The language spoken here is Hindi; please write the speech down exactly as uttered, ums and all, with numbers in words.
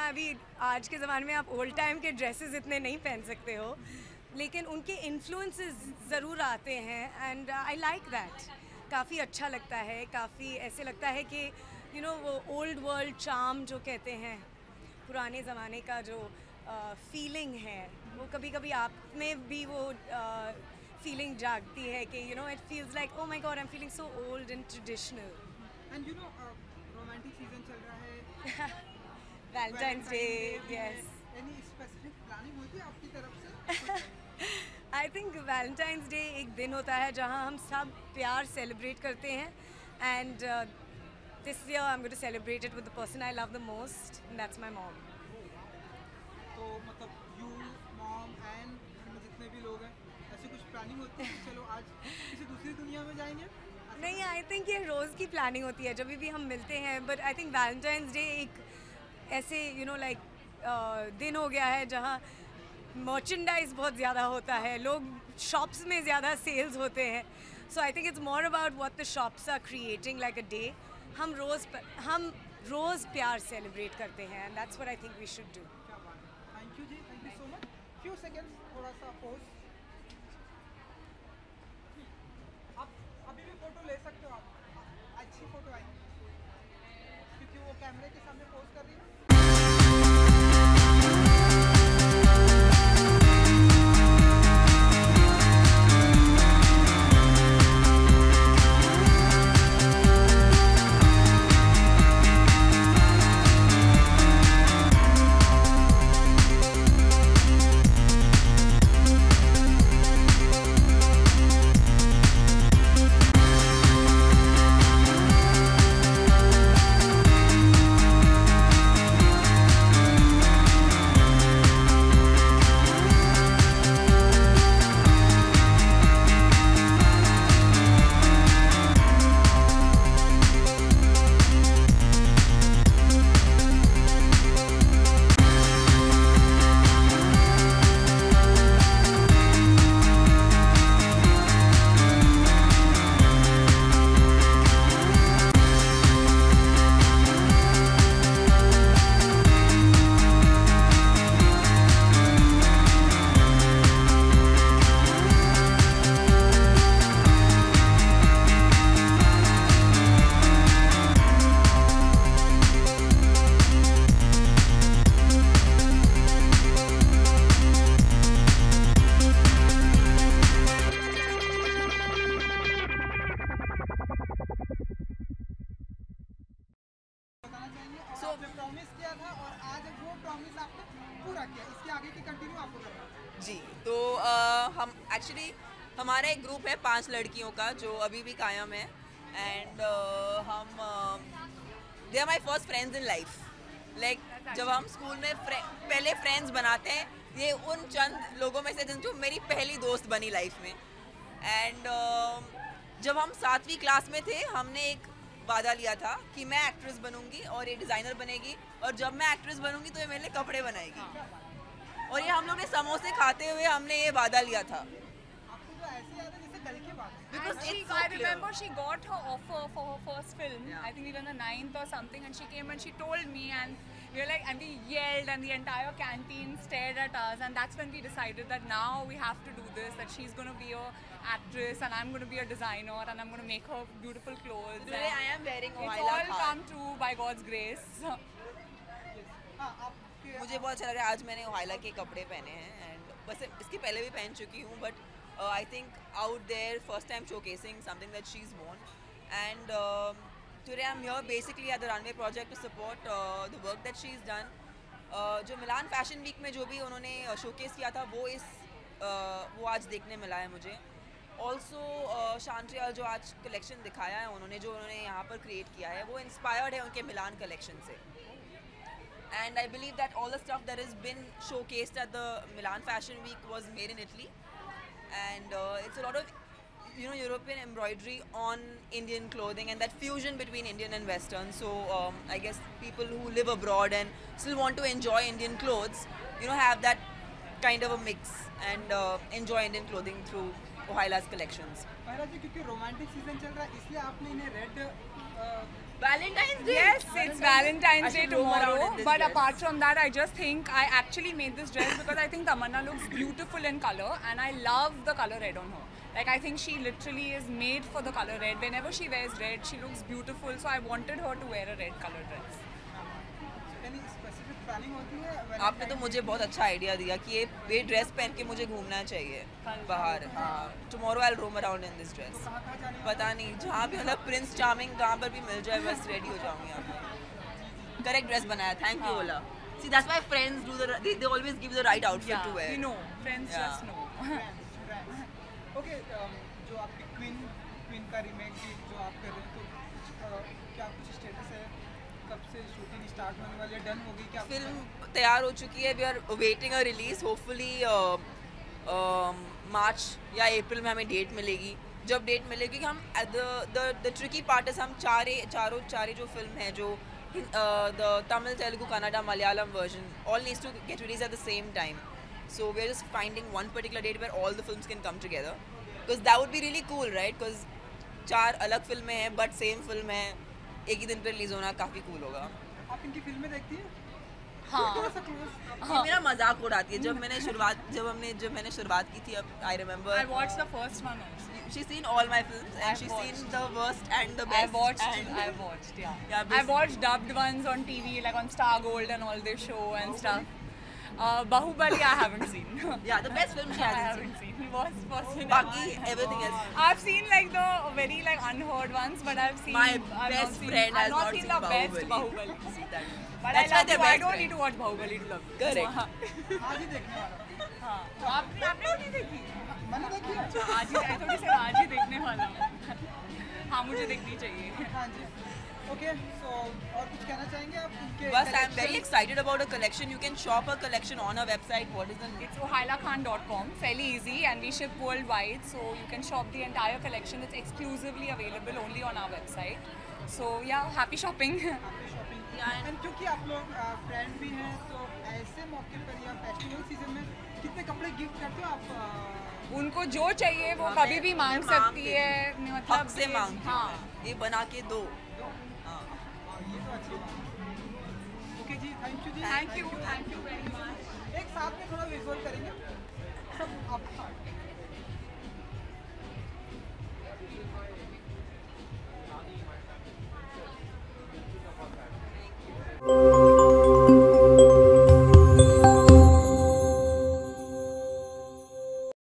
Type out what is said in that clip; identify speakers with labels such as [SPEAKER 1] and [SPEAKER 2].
[SPEAKER 1] अभी आज के ज़माने में आप ओल्ड टाइम के ड्रेसेस इतने नहीं पहन सकते हो, लेकिन उनके इन्फ्लुएंसेस ज़रूर आते हैं एंड आई लाइक दैट। काफ़ी अच्छा लगता है, काफ़ी ऐसे लगता है कि यू नो वो ओल्ड वर्ल्ड चार्म जो कहते हैं, पुराने ज़माने का जो फीलिंग uh, है, वो कभी कभी आप में भी वो फीलिंग uh, जागती है कि you know it feels like oh my god I am feeling so old and traditional.
[SPEAKER 2] And you know romantic season चल रहा है,
[SPEAKER 1] Valentine's day, yes.
[SPEAKER 2] Any specific planning होती है आपकी तरफ से?
[SPEAKER 1] आई थिंक वैलेंटाइंस डे एक दिन होता है जहाँ हम सब प्यार सेलिब्रेट करते हैं and this year I am going to celebrate it with the person I love the most, that's my mom.
[SPEAKER 2] तो मतलब यू मॉम एंड जितने भी लोग हैं, ऐसे कुछ प्लानिंग होती है चलो आज किसी दूसरी दुनिया में जाएंगे?
[SPEAKER 1] नहीं, आई थिंक ये रोज़ की प्लानिंग होती है जब भी हम मिलते हैं, but I think Valentine's day एक ऐसे यू नो लाइक दिन हो गया है जहाँ मर्चेंडाइज बहुत ज़्यादा होता है, लोग शॉप्स में ज़्यादा सेल्स होते हैं, so I think it's more about what the shops are creating like a day. हम रोज़ हम रोज़ प्यार सेलिब्रेट करते हैं and that's what I think we should do.
[SPEAKER 2] Thank you जी, thank you so much. Few seconds थोड़ा सा पोज, आप अभी भी फोटो ले सकते हो, आप अच्छी फोटो आएगी क्योंकि वो कैमरे के सामने पोज कर रही है।
[SPEAKER 3] जी, तो आ, हम एक्चुअली हमारा एक ग्रुप है पांच लड़कियों का जो अभी भी कायम है एंड uh, हम they are my first friends in life. Like जब हम स्कूल में पहले फ्रेंड्स बनाते हैं, ये उन चंद लोगों में से जो मेरी पहली दोस्त बनी लाइफ में। एंड uh, जब हम सातवीं क्लास में थे, हमने एक वादा लिया था कि मैं एक्ट्रेस बनूंगी और ये डिज़ाइनर बनेगी, और जब मैं एक्ट्रेस बनूंगी तो ये मेरे लिए कपड़े बनाएगी। और ये हम लोग ने समोसे खाते हुए हमने ये वादा लिया था।
[SPEAKER 2] आपको तो ऐसे याद है जैसे कल की बात है।
[SPEAKER 3] Because
[SPEAKER 4] she,
[SPEAKER 3] it's so
[SPEAKER 4] I
[SPEAKER 3] clear.
[SPEAKER 4] remember she got her offer for her first film.
[SPEAKER 3] Yeah.
[SPEAKER 4] I think we were in the ninth or something, and she came and she told me, and we were like, and we yelled, and the entire canteen stared at us, and that's when we decided that now we have to do this. That she's going to be a actress, and I'm going to be a designer, and I'm going to make her beautiful clothes.
[SPEAKER 3] Today I am wearing
[SPEAKER 4] It's
[SPEAKER 3] Oila
[SPEAKER 4] all
[SPEAKER 3] Khan.
[SPEAKER 4] come true by God's grace.
[SPEAKER 2] हाँ, आपके
[SPEAKER 3] मुझे बहुत अच्छा लग रहा है, आज मैंने ओहाइला के कपड़े पहने हैं एंड वैसे इसके पहले भी पहन चुकी हूँ, but I think out there first time showcasing something that she is worn, and um, today I'm here basically at the Runway project to support uh, the work that she's done. uh, जो मिलान फैशन वीक में जो भी उन्होंने शोकेस किया था वो इस uh, वो आज देखने मिला है मुझे। ऑल्सो शांट्रियल जो आज कलेक्शन दिखाया है उन्होंने, जो उन्होंने यहाँ पर क्रिएट किया है, वो इंस्पायर्ड है उनके मिलान कलेक्शन से। And I believe that all the stuff that has been showcased at the Milan Fashion Week was made in Italy, and uh, it's a lot of, you know, European embroidery on Indian clothing, and that fusion between Indian and Western. So um, I guess people who live abroad and still want to enjoy Indian clothes, you know, have that kind of a mix and uh, enjoy Indian clothing through Ohaila's collections.
[SPEAKER 2] पहला जी क्योंकि रोमांटिक सीजन चल रहा है इसलिए आपने इन्हें red
[SPEAKER 3] Valentine's Day.
[SPEAKER 4] Yes, it's Valentine's
[SPEAKER 3] I
[SPEAKER 4] Day
[SPEAKER 3] should roam around
[SPEAKER 4] tomorrow.
[SPEAKER 3] in this
[SPEAKER 4] But
[SPEAKER 3] dress.
[SPEAKER 4] apart from that, I just think I actually made this dress because I think Tamanna looks beautiful in color, and I love the color red on her. Like I think she literally is made for the color red. Whenever she wears red, she looks beautiful. So I wanted her to wear a red color dress.
[SPEAKER 2] यानी स्पेसिफिक प्लानिंग होती है
[SPEAKER 3] आपने तो मुझे बहुत अच्छा आइडिया दिया कि ये ये ड्रेस पहन के मुझे घूमना चाहिए बाहर. Tomorrow I will roam around in this dress.
[SPEAKER 2] कहाँ कहाँ जाने
[SPEAKER 3] पता नहीं जहाँ भी मतलब प्रिंस चार्मिंग कहाँ पर भी मिल जाए बस रेडी हो जाऊंगी यहाँ. करेक्ट ड्रेस बनाया. थैंक यू ओला. See that's why friends do the they, they always give the right outfit
[SPEAKER 4] Yeah,
[SPEAKER 3] to wear.
[SPEAKER 4] we know. Friends
[SPEAKER 3] Yeah.
[SPEAKER 4] just know.
[SPEAKER 2] Okay जो आपकी क्वीन क्वीन का रीमेक भी जो आप कर रहे हैं तो अ, क्या कुछ स्टेटस है कब से शूटिंग स्टार्ट होने वाली है डन हो गई क्या
[SPEAKER 3] फिल्म तैयार हो चुकी है. We are waiting a release. Hopefully March या अप्रैल में हमें डेट मिलेगी. जब डेट मिलेगी कि हम द ट्रिकी पार्ट इज हम चारे चारों चारे जो फिल्म है जो the Tamil Telugu Kannada Malayalam version all needs to get released at the same time. So we're just finding one particular date where all the films can come together because that would be really cool, right? Because चार अलग फिल्में हैं बट सेम फिल्म है एक ही दिन पे रिलीज होना काफ़ी कूल होगा.
[SPEAKER 2] आप इनकी फिल्में देखती हैं
[SPEAKER 4] हाँ.
[SPEAKER 2] थोड़ा सा क्लोज
[SPEAKER 3] ये मेरा मजाक उड़ाती है. जब मैंने शुरुआत जब हमने जब मैंने शुरुआत की थी अब I
[SPEAKER 4] I
[SPEAKER 3] remember
[SPEAKER 4] watched the first one also.
[SPEAKER 3] she's seen all my films and
[SPEAKER 4] I've
[SPEAKER 3] she's
[SPEAKER 4] watched.
[SPEAKER 3] seen the worst and the
[SPEAKER 4] I
[SPEAKER 3] best.
[SPEAKER 4] watched.
[SPEAKER 3] and
[SPEAKER 4] I watched. Yeah.
[SPEAKER 3] Yeah,
[SPEAKER 4] I
[SPEAKER 3] basi-
[SPEAKER 4] watched dubbed ones on T V, like on Star Gold and all this show and stuff. Uh, Bahubali, I haven't seen.
[SPEAKER 3] yeah, the best film she
[SPEAKER 4] I
[SPEAKER 3] hasn't seen.
[SPEAKER 4] haven't seen. What's possible?
[SPEAKER 3] Baki everything else.
[SPEAKER 4] I've seen like the very like unheard ones, but I've seen.
[SPEAKER 3] My
[SPEAKER 4] I've
[SPEAKER 3] best
[SPEAKER 4] not seen,
[SPEAKER 3] friend
[SPEAKER 4] I've
[SPEAKER 3] has
[SPEAKER 4] not
[SPEAKER 3] not
[SPEAKER 4] seen
[SPEAKER 3] seen
[SPEAKER 4] the best
[SPEAKER 3] Bahubali.
[SPEAKER 4] Bahubali.
[SPEAKER 3] See that?
[SPEAKER 4] But
[SPEAKER 3] That's
[SPEAKER 4] I
[SPEAKER 3] why
[SPEAKER 4] love
[SPEAKER 3] they're
[SPEAKER 4] you. I
[SPEAKER 3] best
[SPEAKER 4] don't
[SPEAKER 3] friend.
[SPEAKER 4] need to watch Bahubali to love you.
[SPEAKER 3] Correct.
[SPEAKER 2] आज ही देखने वाला हूँ।
[SPEAKER 4] हाँ. तो आपने आपने वो नहीं देखी?
[SPEAKER 2] मैंने देखी है
[SPEAKER 4] अच्छा, आज ही I thought you said आज ही देखने वाला हूँ. हाँ मुझे देखनी चाहिए.
[SPEAKER 2] हाँ जी ओके सो और कुछ कहना चाहेंगे आप उनके
[SPEAKER 3] Bus, I'm very
[SPEAKER 2] collection?
[SPEAKER 3] excited about a collection. You can shop a collection on our website. What is the name?
[SPEAKER 4] It's ohailakhan dot com, fairly easy, and we ship worldwide, so you can shop the entire collection. It's exclusively available only on our website. So yeah, happy shopping.
[SPEAKER 2] आपकी शॉपिंग एंड क्योंकि आप लोग फ्रेंड भी हैं तो ऐसे मौके पर या फेस्टिवल सीजन में कितने कपड़े गिफ्ट करते हो आप अ,
[SPEAKER 4] उनको जो चाहिए वो
[SPEAKER 3] हमें-
[SPEAKER 4] कभी भी मांग
[SPEAKER 3] हमें मांग
[SPEAKER 4] सकती
[SPEAKER 3] देती
[SPEAKER 4] है. मतलब
[SPEAKER 3] हक से
[SPEAKER 4] ये-
[SPEAKER 3] मांगती हूँ
[SPEAKER 4] हाँ.
[SPEAKER 3] मैं. ये बना के दो. हाँ.
[SPEAKER 2] हाँ, ये तो अच्छी बात है ओके जी थैंक यू जी
[SPEAKER 4] Thank you, thank you very much.
[SPEAKER 2] एक साथ में थोड़ा विजुअल करेंगे सब आप